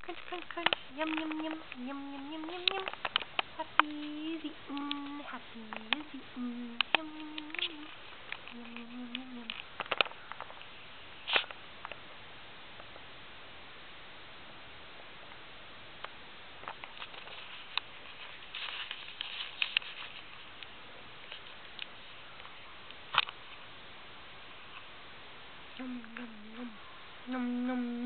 Crunch, crunch, crunch. Yum, yum, yum. Yum, yum, yum, yum, yum. Happy is eatin. Happy is eatin. Yum, yum, yum, yum, yum. Yum, yum, yum, yum, yum. Yum, yum, yum. Yum, yum,